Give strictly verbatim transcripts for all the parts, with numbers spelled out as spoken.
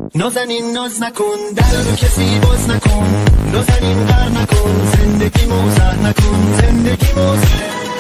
نازنین ناز نکن در رو کسی باز نکن نازنین غر نکن زندگی موزر نکن زندگی موزر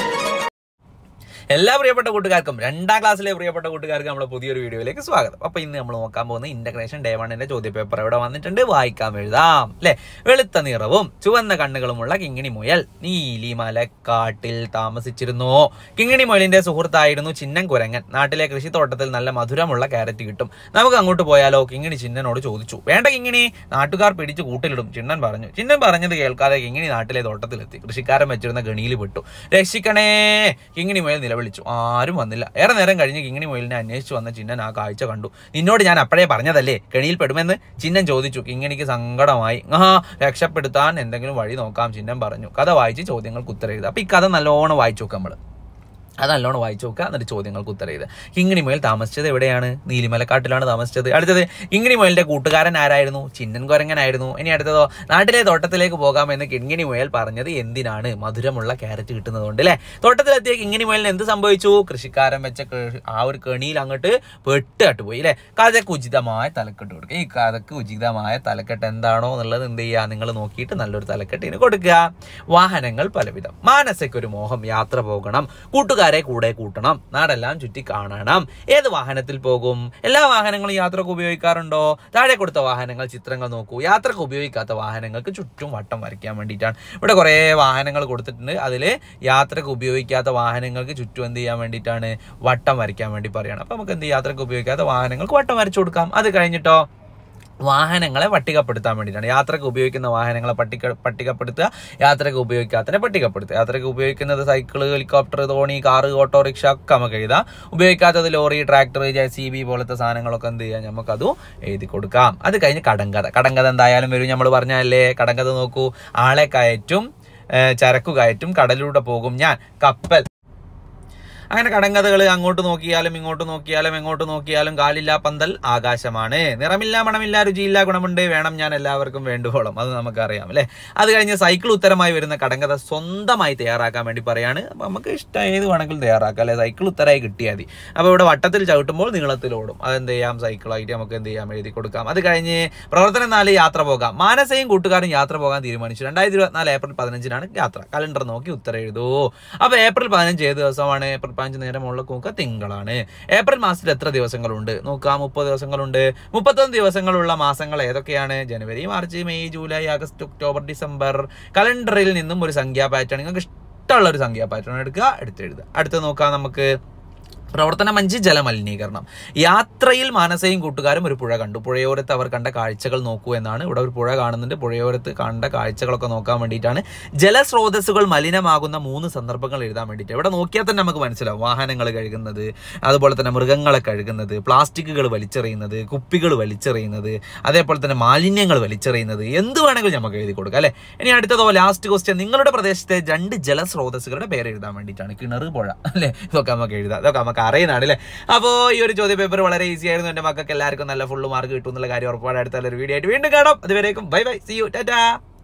എല്ലാ പ്രിയപ്പെട്ട കൂട്ടുകാർക്കും രണ്ടാം ക്ലാസ്സിലെ പ്രിയപ്പെട്ട കൂട്ടുകാർക്ക് നമ്മുടെ പുതിയൊരു വീഡിയോയിലേക്ക് സ്വാഗതം. അപ്പോൾ ഇന്ന് നമ്മൾ നോക്കാൻ പോകുന്ന ഇന്റഗ്രേഷൻ ഡേ വണ്ണിന്റെ ചോദ്യപേപ്പർ ഇവിടെ വന്നിട്ടുണ്ട്. വായിക്കാം, എഴുതാം അല്ലെ. വെളുത്ത നിറവും ചുവന്ന കണ്ണുകളുമുള്ള കിങ്ങിണി മുയൽ നീലി മലക്കാട്ടിൽ താമസിച്ചിരുന്നു. കിങ്ങിണി മുയലിന്റെ സുഹൃത്തായിരുന്നു ചിന്നൻ കുരങ്ങൻ. നാട്ടിലെ കൃഷിത്തോട്ടത്തിൽ നല്ല മധുരമുള്ള ക്യാരറ്റ് കിട്ടും, നമുക്ക് അങ്ങോട്ട് പോയാലോ? കിങ്ങിണി ചിന്നനോട് ചോദിച്ചു. വേണ്ട കിങ്ങിണി, നാട്ടുകാർ പിടിച്ച് കൂട്ടിലിടും, ചിന്നൻ പറഞ്ഞു. ചിന്നൻ പറഞ്ഞത് കേൾക്കാതെ കിങ്ങിണി നാട്ടിലെ തോട്ടത്തിലെത്തി. കൃഷിക്കാരൻ വെച്ചിരുന്ന ഗണിയിൽ വിട്ടു. രക്ഷിക്കണേ, കിങ്ങിണി മുയൽ വിളിച്ചു. ആരും വന്നില്ല. ഏറെ നേരം കഴിഞ്ഞ് കിങ്ങിണി മുയലിനെ അന്വേഷിച്ചു വന്ന ചിന്നൻ ആ കാഴ്ച കണ്ടു. നിന്നോട് ഞാൻ അപ്പോഴേ പറഞ്ഞതല്ലേ കെണിയിൽ പെടുമെന്ന്? ചിന്നൻ ചോദിച്ചു. കിങ്ങിണിക്ക് സങ്കടമായി. ആ രക്ഷപ്പെടുത്താൻ എന്തെങ്കിലും വഴി നോക്കാം, ചിന്നൻ പറഞ്ഞു. കഥ വായിച്ച് ചോദ്യങ്ങൾക്ക് ഉത്തരം എഴുതുക. അപ്പൊ ഈ കഥ നല്ലോണം വായിച്ചു നോക്കാം. നമ്മള് അത് നല്ലോണം വായിച്ചു നോക്കുക, എന്നിട്ട് ചോദ്യങ്ങൾക്ക് ഉത്തരം ചെയ്ത്. കിങ്ങിണി മുയൽ താമസിച്ചത് എവിടെയാണ്? നീലിമലക്കാട്ടിലാണ് താമസിച്ചത്. അടുത്തത്, കിങ്ങിണി മുയലിന്റെ കൂട്ടുകാരൻ ആരായിരുന്നു? ചിന്നൻ കുരങ്ങനായിരുന്നു. ഇനി അടുത്തതോ, നാട്ടിലെ തോട്ടത്തിലേക്ക് പോകാമെന്ന് കിങ്ങിണി മുയൽ പറഞ്ഞത് എന്തിനാണ്? മധുരമുള്ള ക്യാരറ്റ് കിട്ടുന്നതുകൊണ്ട് അല്ലെ. തോട്ടത്തിലെത്തിയ കിങ്ങിണി മുയലിന് എന്ത് സംഭവിച്ചു? കൃഷിക്കാരൻ വെച്ച ആ ഒരു കെണിയിൽ അങ്ങോട്ട് പെട്ടാട്ട് പോയി അല്ലെ. കഥക്ക് ഉചിതമായ തലക്കെട്ട് കൊടുക്കുക. ഈ കഥക്ക് ഉചിതമായ തലക്കെട്ട് എന്താണോ എന്നുള്ളത് എന്ത് ചെയ്യുക, നിങ്ങൾ നോക്കിയിട്ട് നല്ലൊരു തലക്കെട്ടിന് കൊടുക്കുക. വാഹനങ്ങൾ പലവിധം. മാനസയ്ക്കൊരു മോഹം, യാത്ര പോകണം, കൂട്ടുകാർ കൂടെ കൂട്ടണം, നാടെല്ലാം ചുറ്റി കാണണം. ഏത് വാഹനത്തിൽ പോകും? എല്ലാ വാഹനങ്ങളും യാത്രക്ക് ഉപയോഗിക്കാറുണ്ടോ? താഴെ കൊടുത്ത വാഹനങ്ങൾ ചിത്രങ്ങൾ നോക്കൂ. യാത്രക്ക് ഉപയോഗിക്കാത്ത വാഹനങ്ങൾക്ക് ചുറ്റും വട്ടം വരയ്ക്കാൻ വേണ്ടിയിട്ടാണ്. ഇവിടെ കുറെ വാഹനങ്ങൾ കൊടുത്തിട്ടുണ്ട്. അതിൽ യാത്രക്ക് ഉപയോഗിക്കാത്ത വാഹനങ്ങൾക്ക് ചുറ്റും എന്ത് ചെയ്യാൻ വേണ്ടിയിട്ടാണ്? വട്ടം വരയ്ക്കാൻ വേണ്ടി പറയുകയാണ്. അപ്പൊ നമുക്ക് എന്ത് യാത്രക്ക് ഉപയോഗിക്കാത്ത വാഹനങ്ങൾക്ക് വട്ടം വരച്ചു കൊടുക്കാം. അത് കഴിഞ്ഞിട്ടോ, വാഹനങ്ങളെ പട്ടികപ്പെടുത്താൻ വേണ്ടിയിട്ടാണ്. യാത്രക്ക് ഉപയോഗിക്കുന്ന വാഹനങ്ങളെ പട്ടിക പട്ടികപ്പെടുത്തുക, യാത്രക്ക് ഉപയോഗിക്കാത്തതിനെ പട്ടികപ്പെടുത്തുക. യാത്രക്ക് ഉപയോഗിക്കുന്നത് സൈക്കിള്, ഹെലികോപ്റ്റർ, തോണി, കാറ്, ഓട്ടോറിക്ഷ ഒക്കെ നമുക്ക് എഴുതാം. ഉപയോഗിക്കാത്തത് lorry, tractor, J C B പോലത്തെ സാധനങ്ങളൊക്കെ എന്ത് ചെയ്യാം, നമുക്കതും എഴുതി കൊടുക്കാം. അത് കഴിഞ്ഞ് കടങ്കഥ. കടങ്കഥ എന്തായാലും വരും, നമ്മൾ പറഞ്ഞല്ലേ. കടങ്കഥ നോക്കൂ. ആളെ കയറ്റും, ചരക്കു കയറ്റും, കടലിലൂടെ പോകും ഞാൻ, കപ്പൽ. അങ്ങനെ കടങ്കഥകൾ അങ്ങോട്ട് നോക്കിയാലും ഇങ്ങോട്ട് നോക്കിയാലും എങ്ങോട്ട് നോക്കിയാലും കാലില്ല പന്തൽ ആകാശമാണ്. നിറമില്ല, മണമില്ല, രുചിയില്ല, ഗുണമുണ്ട്, വേണം ഞാൻ എല്ലാവർക്കും വേണ്ടുവോളം. അത് നമുക്കറിയാം അല്ലെ. അത് കഴിഞ്ഞ് സൈക്കിൾ ഉത്തരമായി വരുന്ന കടങ്കഥ സ്വന്തമായി തയ്യാറാക്കാൻ വേണ്ടി പറയാണ്. അപ്പൊ നമുക്ക് ഇഷ്ടം ഏത് വേണമെങ്കിലും തയ്യാറാക്കാം അല്ലെ. സൈക്കിൾ ഉത്തരമായി കിട്ടിയാൽ മതി. അപ്പൊ ഇവിടെ വട്ടത്തിൽ ചവിട്ടുമ്പോൾ നീളത്തിൽ ഓടും. അതെന്ത് ചെയ്യാം, സൈക്കിളായിട്ട് നമുക്ക് എന്ത് ചെയ്യാം, എഴുതി കൊടുക്കാം. അത് കഴിഞ്ഞ് പ്രവർത്തനം നാല്, യാത്ര പോകാം. മാനസയും കൂട്ടുകാരും യാത്ര പോകാൻ തീരുമാനിച്ചു. രണ്ടായിരത്തി ഇരുപത്തിനാല് ഏപ്രിൽ പതിനഞ്ചിനാണ് യാത്ര. കലണ്ടർ നോക്കി ഉത്തരം എഴുതൂ. അപ്പൊ ഏപ്രിൽ പതിനഞ്ച് ഏത് ദിവസമാണ്? ഏപ്രിൽ പതിനഞ്ച് നേരം മുകളിൽ നോക്കുക, തിങ്കളാണ്. ഏപ്രിൽ മാസത്തിൽ എത്ര ദിവസങ്ങളുണ്ട് നോക്കാം? മുപ്പത് ദിവസങ്ങളുണ്ട്. മുപ്പത്തൊന്ന് ദിവസങ്ങളുള്ള മാസങ്ങൾ ഏതൊക്കെയാണ്? ജനുവരി, March, May, July, August, October, December. കലണ്ടറിൽ നിന്നും ഒരു സംഖ്യാ പാറ്റേൺ, നിങ്ങൾക്ക് ഇഷ്ടമുള്ള ഒരു സംഖ്യാ പാറ്റേൺ എടുക്കുക, എടുത്തെഴുതുക. അടുത്ത് നോക്കാം നമുക്ക്. പ്രവർത്തനം അഞ്ച്, ജലമലിനീകരണം. യാത്രയിൽ മാനസയും കൂട്ടുകാരും ഒരു പുഴ കണ്ടു. പുഴയോരത്ത് അവർ കണ്ട കാഴ്ചകൾ നോക്കൂ എന്നാണ്. ഇവിടെ ഒരു പുഴ കാണുന്നുണ്ട്. പുഴയോരത്ത് കണ്ട കാഴ്ചകളൊക്കെ നോക്കാൻ വേണ്ടിയിട്ടാണ്. ജലസ്രോതസ്സുകൾ മലിനമാകുന്ന മൂന്ന് സന്ദർഭങ്ങൾ എഴുതാൻ വേണ്ടിയിട്ട്. ഇവിടെ നോക്കിയാൽ തന്നെ നമുക്ക് മനസ്സിലാവും. വാഹനങ്ങൾ കഴുകുന്നത്, അതുപോലെ തന്നെ മൃഗങ്ങളെ കഴുകുന്നത്, പ്ലാസ്റ്റിക്കുകൾ വലിച്ചെറിയുന്നത്, കുപ്പികൾ വലിച്ചെറിയുന്നത്, അതേപോലെ തന്നെ മാലിന്യങ്ങൾ വലിച്ചെറിയുന്നത്, എന്ത് വേണമെങ്കിലും നമുക്ക് എഴുതി കൊടുക്കാം അല്ലെ. ഇനി അടുത്തതോ, ലാസ്റ്റ് ക്വസ്റ്റ്യൻ. നിങ്ങളുടെ പ്രദേശത്തെ രണ്ട് ജലസ്രോതസ്സുകളുടെ പേര് എഴുതാൻ വേണ്ടിയിട്ടാണ്. കിണർ, പുഴ അല്ലെ. ഇതൊക്കെ നമുക്ക് എഴുതാം. ഇതൊക്കെ നമുക്ക് അറിയുന്നതാണ് അല്ലേ. അപ്പോൾ ഈ ഒരു ചോദ്യ പേപ്പർ വളരെ ഈസി ആയിരുന്നു. എൻ്റെ മക്കൾക്ക് എല്ലാവർക്കും നല്ല ഫുൾ മാർക്ക് കിട്ടും എന്നുള്ള കാര്യം ഉറപ്പാണ്. അടുത്ത ഒരു വീഡിയോ ആയിട്ട് വീണ്ടും കാണാം. അതുവരേക്കും bye bye, see you, Tata.